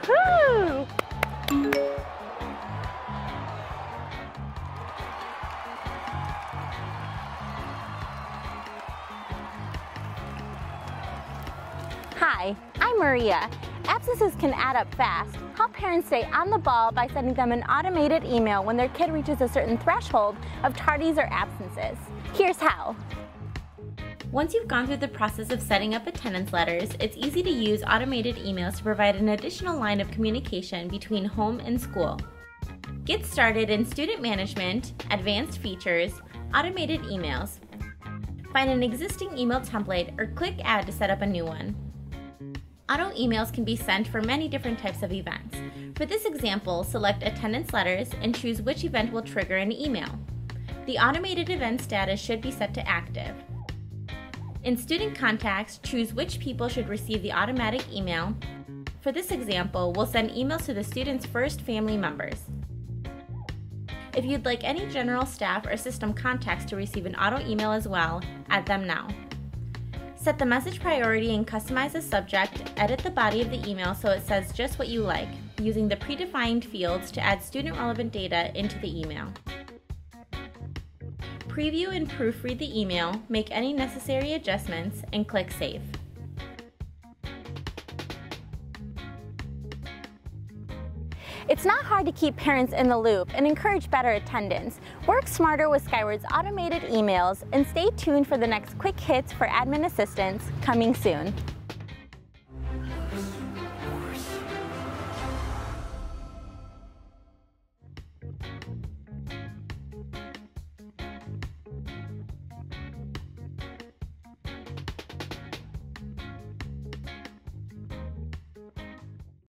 Woo! Hi, I'm Maria. Absences can add up fast. Help parents stay on the ball by sending them an automated email when their kid reaches a certain threshold of tardies or absences. Here's how. Once you've gone through the process of setting up attendance letters, it's easy to use automated emails to provide an additional line of communication between home and school. Get started in Student Management, Advanced Features, Automated Emails. Find an existing email template or click Add to set up a new one. Auto emails can be sent for many different types of events. For this example, select Attendance Letters and choose which event will trigger an email. The automated event status should be set to active. In Student Contacts, choose which people should receive the automatic email. For this example, we'll send emails to the student's first family members. If you'd like any general staff or system contacts to receive an auto email as well, add them now. Set the message priority and customize the subject. Edit the body of the email so it says just what you like, using the predefined fields to add student-relevant data into the email. Preview and proofread the email, make any necessary adjustments, and click Save. It's not hard to keep parents in the loop and encourage better attendance. Work smarter with Skyward's automated emails and stay tuned for the next quick hits for admin assistance coming soon.